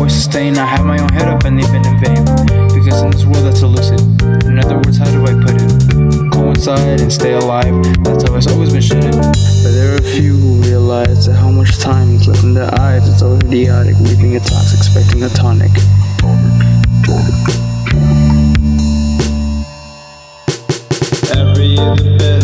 always sustain. I have my own head up and they've been in vain, because in this world that's elusive. In other words, how do I put it? Coincide and stay alive, that's how it's always been shitted. But there are a few who realize that how much time is left in their eyes. It's all idiotic, reaping a tox, expecting a tonic. Every year the